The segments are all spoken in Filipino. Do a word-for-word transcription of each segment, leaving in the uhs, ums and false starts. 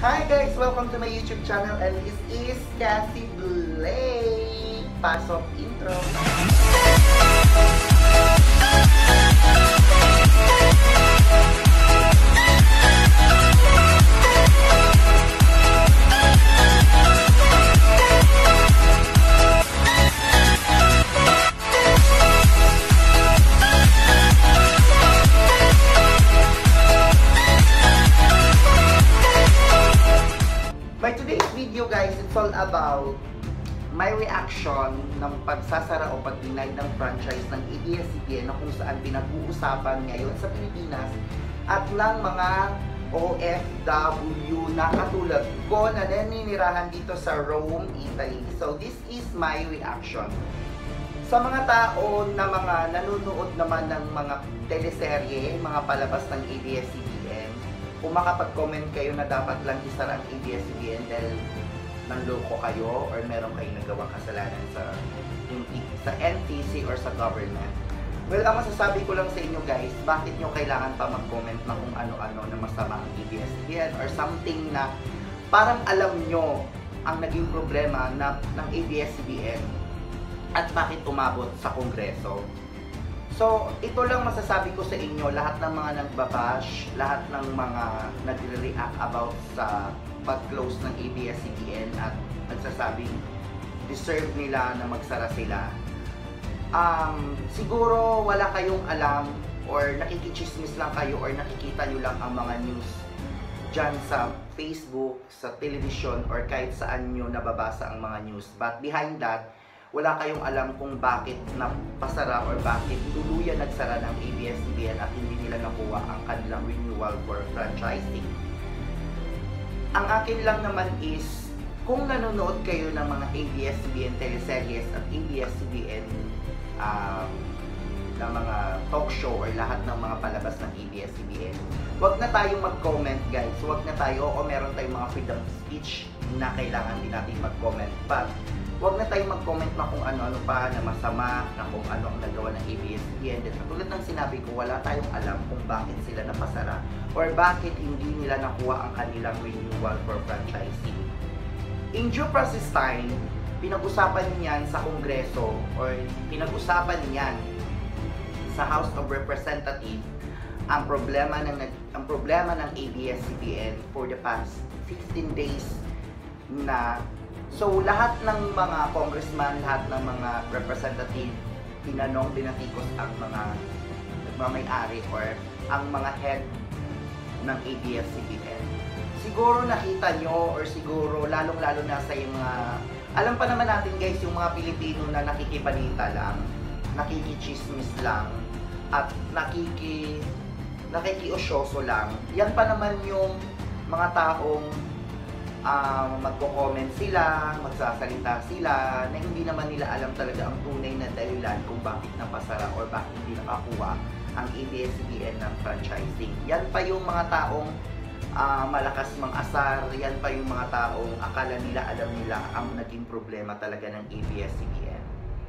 Hi guys! Welcome to my YouTube channel and this is Cassie Blake. Pasok intro. By today's video guys, it's all about my reaction ng pagsasara o pag-deny ng franchise ng A B S C B N na kung saan pinag-uusapan ngayon sa Pilipinas at ng mga O F W na katulad ko na naninirahan dito sa Rome, Italy. So this is my reaction. Sa mga tao na mga nanonood naman ng mga teleserye, mga palabas ng A B S C B N, kung makapag-comment kayo na dapat lang isara ang A B S C B N dahil nanloko kayo or meron kayong nagawang kasalanan sa, sa N T C or sa government. Well, ang masasabi ko lang sa inyo guys, bakit nyo kailangan pa mag-comment na kung ano-ano na masama ang A B S C B N or something na parang alam nyo ang naging problema na, ng A B S C B N at bakit umabot sa Kongreso. So, ito lang masasabi ko sa inyo, lahat ng mga nagbabash, lahat ng mga nagre-react about sa pag-close ng A B S C B N at nagsasabing deserve nila na magsara sila. Um, siguro wala kayong alam or nakikichismis lang kayo or nakikita nyo lang ang mga news dyan sa Facebook, sa television or kahit saan nyo nababasa ang mga news. But behind that, wala kayong alam kung bakit napasara or bakit tuluyan nagsara ng A B S C B N at hindi nila nakuha ang kanilang renewal for franchising. Ang akin lang naman is, kung nanonood kayo ng mga A B S C B N teleseries at A B S C B N um, ng mga talk show or lahat ng mga palabas ng A B S C B N, huwag na tayong mag-comment guys. Huwag na tayo, o meron tayong mga freedom of speech na kailangan din natin mag-comment. But, huwag na tayong mag-comment na kung ano-ano pa na masama, na kung ano ang nagawa ng A B S C B N. Then, tulad ng sinabi ko, wala tayong alam kung bakit sila napasara or bakit hindi nila nakuha ang kanilang renewal for franchising. In due process time, pinag-usapan niyan sa Kongreso or pinag-usapan niyan sa House of Representatives ang problema ng ang problema ng A B S C B N for the past fifteen days na. So, lahat ng mga congressman, lahat ng mga representative, tinanong, binatikos ang mga nagmamay-ari or ang mga head ng A B S C B N. Siguro nakita nyo or siguro lalong-lalo na sa yung mga, alam pa naman natin guys, yung mga Pilipino na nakikibalita lang, nakikichismis lang, at nakiki, nakikiosyoso lang. Yan pa naman yung mga taong Um, magko-comment sila, magsasalita sila na hindi naman nila alam talaga ang tunay na dahilan kung bakit napasara or bakit hindi nakakuha ang A B S C B N ng franchising. Yan pa yung mga taong uh, malakas mang-asar, yan pa yung mga taong akala nila alam nila ang naging problema talaga ng A B S C B N.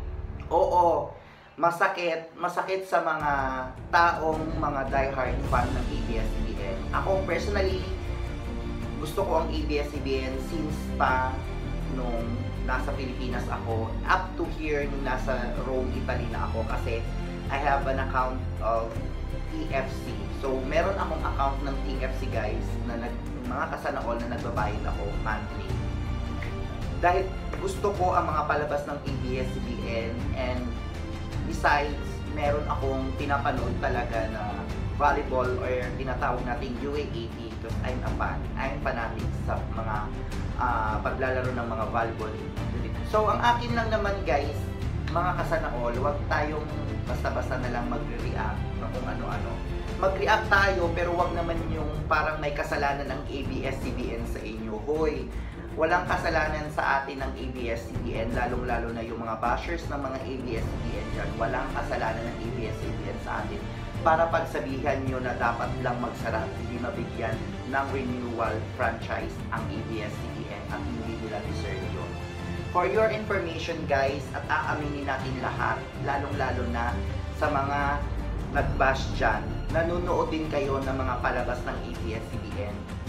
Oo, masakit, masakit sa mga taong mga diehard fan ng A B S C B N. Ako personally, gusto ko ang A B S C B N since pa nung nasa Pilipinas ako, up to here nung nasa Rome, Italy na ako kasi I have an account of T F C. So, meron akong account ng T F C guys na nag, mga kasanaol na nagbabayad ako monthly. Dahil gusto ko ang mga palabas ng A B S C B N and besides, meron akong pinapanood talaga na volleyball or tinatawag nating U A A P because I'm a fan. I'm fanatic sa mga uh, paglalaro ng mga volleyball. So, ang akin lang naman guys, mga kasanaol, huwag tayong basta-basta na lang magre-react na kung ano-ano. Mag-react tayo pero huwag naman yung parang may kasalanan ng A B S C B N sa inyo. Hoy, walang kasalanan sa atin ng A B S C B N, lalong-lalo na yung mga bashers ng mga A B S C B N dyan. Walang kasalanan ng A B S C B N sa atin para pagsabihan nyo na dapat lang magsara, hindi mabigyan ng renewal franchise ang A B S C B N at hindi nila deserve yun. For your information guys, at aaminin natin lahat, lalong-lalo na sa mga nag-bash dyan, nanonood din kayo ng mga palabas ng A B S C B N.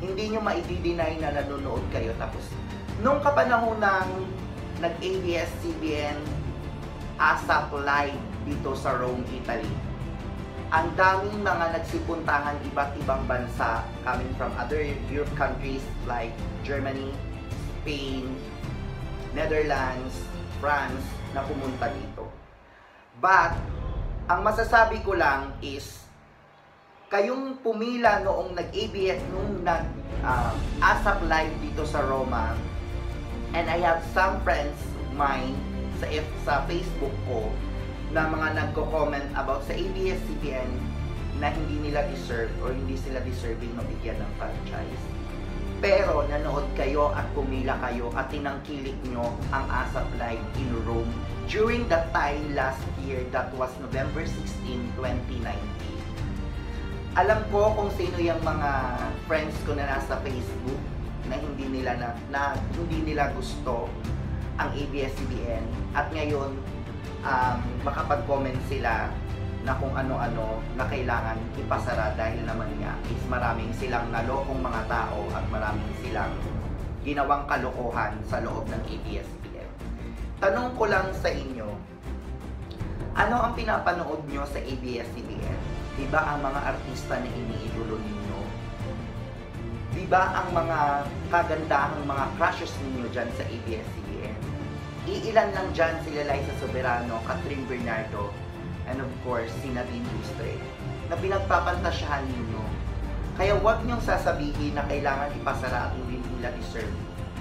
hindi nyo maidi-deny na nanonood kayo. Tapos, nung kapanahon ng nag-A B S C B N ASAP live dito sa Rome, Italy, ang daming mga nagsipuntahan iba't ibang bansa coming from other Europe countries like Germany, Spain, Netherlands, France na pumunta dito. But, ang masasabi ko lang is kayong pumila noong nag-A B S, nung nag-ASAP uh, live dito sa Roma, and I have some friends of mine sa, F, sa Facebook ko na mga nagko-comment about sa A B S C B N na hindi nila deserve or hindi sila deserving mabigyan ng franchise. Pero nanood kayo at pumila kayo at tinangkilik nyo ang ASAP Live in Rome during that time last year, that was November sixteenth, twenty nineteen. Alam ko kung sino yung mga friends ko na nasa Facebook na hindi nila na, na hindi nila gusto ang A B S C B N, at ngayon um, makapag-comment sila na kung ano-ano na kailangan ipasara dahil naman nga is maraming silang nalokong mga tao at maraming silang ginawang kalokohan sa loob ng A B S C B N. Tanong ko lang sa inyo, ano ang pinapanood nyo sa A B S C B N? Diba ang mga artista na iniidolo ninyo? Diba ang mga kagandahang mga crushes ninyo dyan sa A B S C B N? Iilan lang dyan sila Liza Soberano, Catherine Bernardo, and of course, si Nadine Lustre, na pinagpapantasyahan ninyo. Kaya huwag niyong sasabihin na kailangan ipasara at hindi nila deserve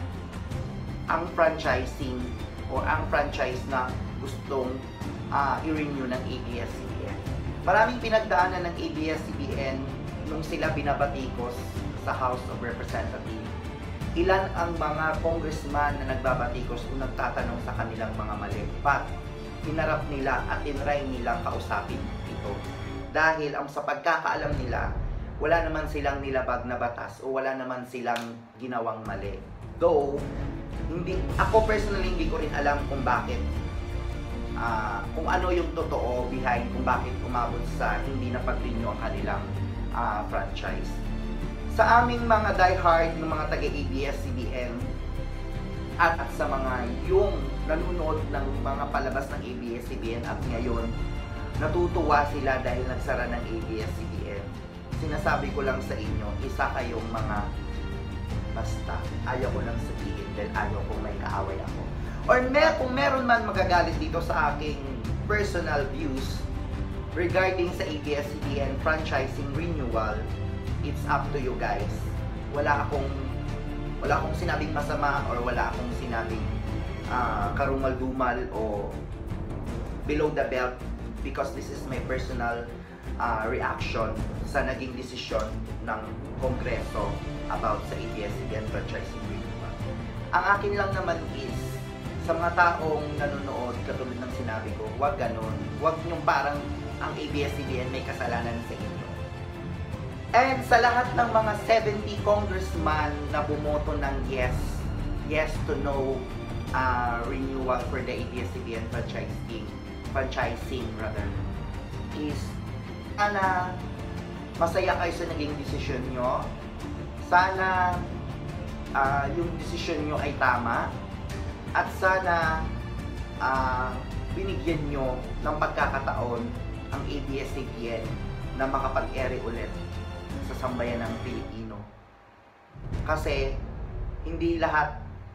ang franchising o ang franchise na gustong uh, i-renew ng A B S C B N. Maraming pinagdaanan ng A B S C B N nung sila binabatikos sa House of Representatives. Ilan ang mga congressman na nagbabatikos kung nagtatanong sa kanilang mga mali. But, hinarap nila at tinry nilang kausapin ito. Dahil ang sa pagkakaalam nila, wala naman silang nilabag na batas o wala naman silang ginawang mali. Though, hindi, ako personally hindi ko rin alam kung bakit, uh, kung ano yung totoo behind kung bakit umabot sa hindi na pag-renew ang kanilang uh, franchise. Sa aming mga diehard ng mga taga-A B S C B N at, at sa mga yung nanonood ng mga palabas ng A B S C B N at ngayon natutuwa sila dahil nagsara ng A B S C B N, sinasabi ko lang sa inyo, isa kayong mga basta, ayaw ko lang sabihin dahil ayaw kong may kaaway ako. Or may, kung meron man magagalit dito sa aking personal views regarding sa A B S C B N franchising renewal, it's up to you guys. Wala akong wala akong sinabing masama or wala akong sinabing uh, karumal-dumal o below the belt, because this is my personal uh, reaction sa naging desisyon ng Kongreso about sa A B S C B N franchising renewal. Ang akin lang naman is, sa mga taong nanonood, katulad ng sinabi ko, huwag ganun. Huwag yung parang ang A B S C B N may kasalanan sa inyo. And sa lahat ng mga seventy congressman na bumoto ng yes, yes to no uh, renewal for the A B S C B N franchising, franchising rather, is sana masaya kayo sa naging desisyon nyo. Sana uh, yung desisyon nyo ay tama. At sana uh, binigyan nyo ng pagkakataon ang A B S C B N na makapag-ere ulit sa sambayan ng Pilipino. Kasi hindi lahat,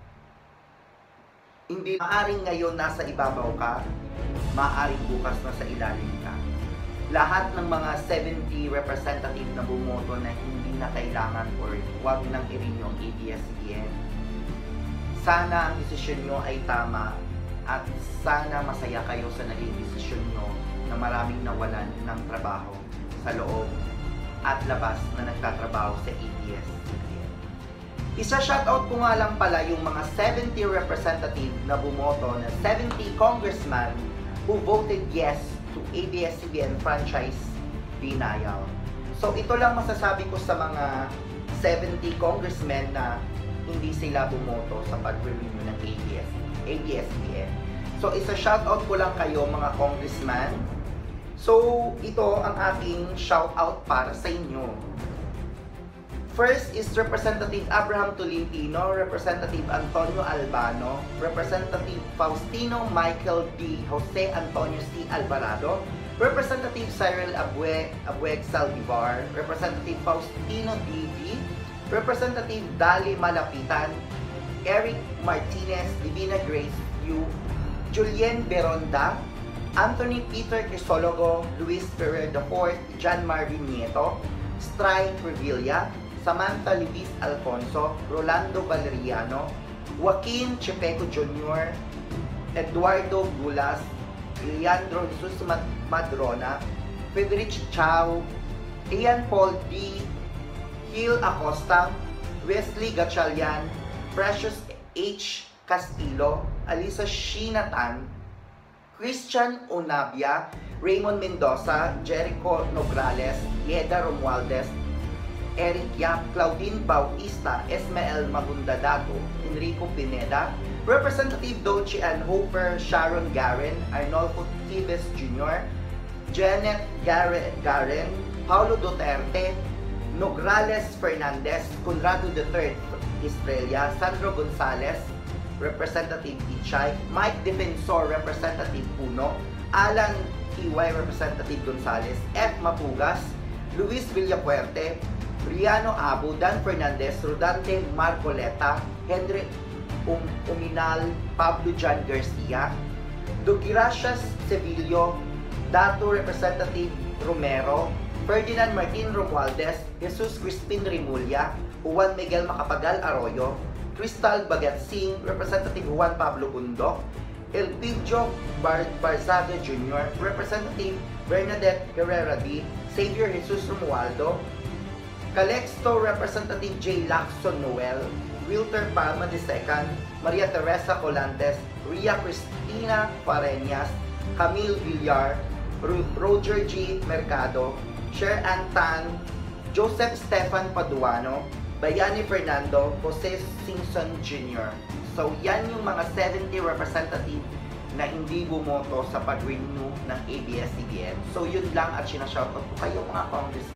hindi maaaring ngayon nasa ibabaw ka, maaaring bukas nasa ilalim ka. Lahat ng mga seventy representative na bumoto na hindi na kailangan or huwag nang i-renew ang A B S C B N, sana ang desisyon nyo ay tama at sana masaya kayo sa naging desisyon nyo na maraming nawalan ng trabaho sa loob at labas na nagtatrabaho sa A B S C B N. Isa-shoutout ko nga lang pala yung mga seventy representative na bumoto, na seventy congressman who voted yes to A B S C B N franchise denial. So ito lang masasabi ko sa mga seventy congressmen na hindi sila bumoto sa pag-renew ng A B S, A B S C B N. So isa-shoutout ko lang kayo mga congressman. So, ito ang aking shoutout para sa inyo. First is Representative Abraham Tolentino, Representative Antonio Albano, Representative Faustino Michael D. Jose Antonio C. Alvarado, Representative Cyril Abue, Abueg Saldivar, Representative Faustino D D, Representative Dali Malapitan, Eric Martinez, Divina Grace Yu, Julien Beronda, Anthony Peter Crisologo, Luis Ferrer the fourth, John Marvin Nieto, Stray Revilla, Samantha Luis Alfonso, Rolando Valeriano, Joaquin Chepeco Junior, Eduardo Gulas, Leandro Jesus Madrona, Frederic Chao, Ian Paul D, Gil Acosta, Wesley Gatchalian, Precious H. Castillo, Alisa Shinatan, Christian Onabia, Raymond Mendoza, Jericho Nograles, Yeda Romualdez, Eric Yap, Claudine Bautista, Esmael Magundadato, Enrico Pineda, Representative Dochi Ann Hofer, Sharon Garen, Arnolfo Tives Junior, Janet Garen, Paulo Duterte, Nograles Fernandez, Conrado the third, Estrella, Sandro Gonzales, Representative Ichay, Mike Defensor, Representative Puno, Alan T Y, Representative Gonzales, F. Mapugas, Luis Villapuerte, Riano Abu, Dan Fernandez, Rodante Marcoleta, Henry um Uminal, Pablo John Garcia, Dugiracias Sevillo, Dato Representative Romero, Ferdinand Martin Romualdez, Jesus Crispin Rimulya, Juan Miguel Macapagal Arroyo, Crystal Bagatsing, Representative Juan Pablo Bundok, Elpidio Bar Barzaga Junior, Representative Bernadette Herrera D, Xavier Jesus Romualdo, Calexto Representative J. Lacson Noel, Wilter Palma the second, Maria Teresa Colantes, Ria Cristina Pareñas, Camille Villar, Roger G. Mercado, Sher Antan, Joseph Stefan Paduano, Bayani Fernando, Jose Simpson Junior So yan yung mga seventy representative na hindi bumoto sa pag-renew ng A B S C B N. So yun lang at sinashoutout ko kayo mga Congress.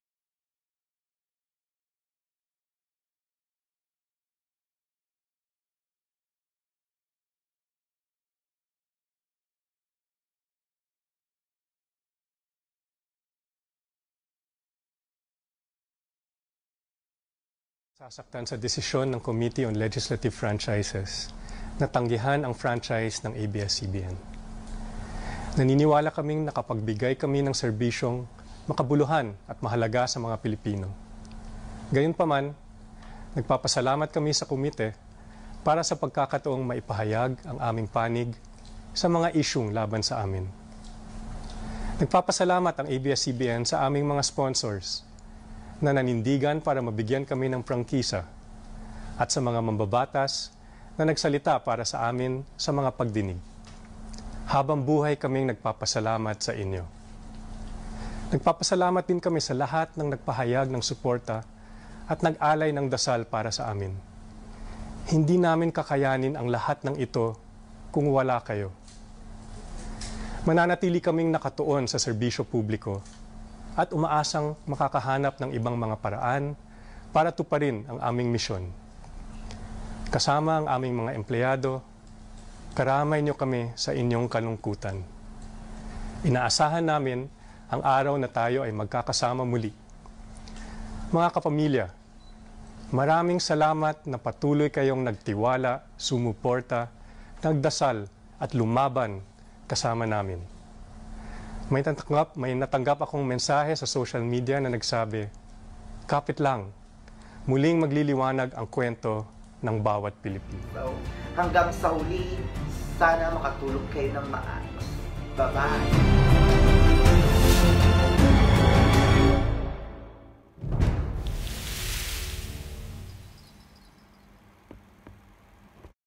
Sasaktan sa desisyon ng Committee on Legislative Franchises na tanggihan ang franchise ng A B S C B N. Naniniwala kaming nakapagbigay kami ng serbisyong makabuluhan at mahalaga sa mga Pilipino. Gayunpaman, nagpapasalamat kami sa komite para sa pagkakataong maipahayag ang aming panig sa mga isyung laban sa amin. Nagpapasalamat ang A B S C B N sa aming mga sponsors na nanindigan para mabigyan kami ng prangkisa at sa mga mambabatas na nagsalita para sa amin sa mga pagdinig. Habang buhay kaming nagpapasalamat sa inyo. Nagpapasalamat din kami sa lahat ng nagpahayag ng suporta at nag-alay ng dasal para sa amin. Hindi namin kakayanin ang lahat ng ito kung wala kayo. Mananatili kaming nakatuon sa serbisyo publiko at umaasang makakahanap ng ibang mga paraan para tuparin ang aming misyon. Kasama ang aming mga empleyado, karamay niyo kami sa inyong kalungkutan. Inaasahan namin ang araw na tayo ay magkakasama muli. Mga kapamilya, maraming salamat na patuloy kayong nagtiwala, sumuporta, nagdasal at lumaban kasama namin. May natanggap, may natanggap akong mensahe sa social media na nagsabi, kapit lang, muling magliliwanag ang kwento ng bawat Pilipino. So, hanggang sa huli, sana makatulog kayo ng maayos. Bye-bye!